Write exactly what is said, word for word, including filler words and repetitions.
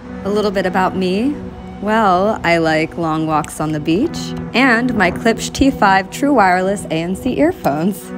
A little bit about me. Well, I like long walks on the beach and my Klipsch T five True Wireless A N C earphones.